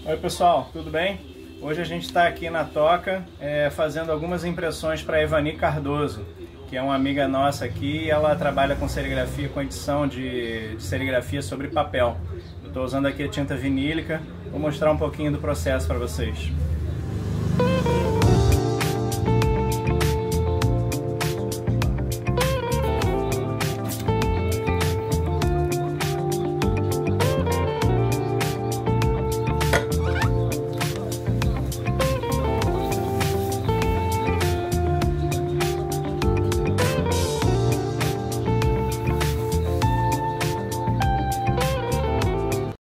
Oi pessoal, tudo bem? Hoje a gente está aqui na Toca fazendo algumas impressões para a Evani Cardoso, que é uma amiga nossa aqui. Ela trabalha com serigrafia, com edição de serigrafia sobre papel. Eu estou usando aqui a tinta vinílica, vou mostrar um pouquinho do processo para vocês.